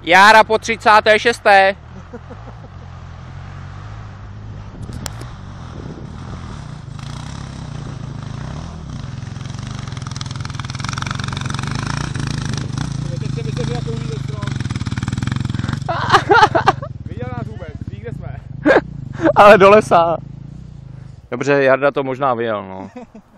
Jára po 36. Viděl nás vůbec, ví, kde jsme. Ale do lesa. Dobře, Jarda to možná vyjel, no.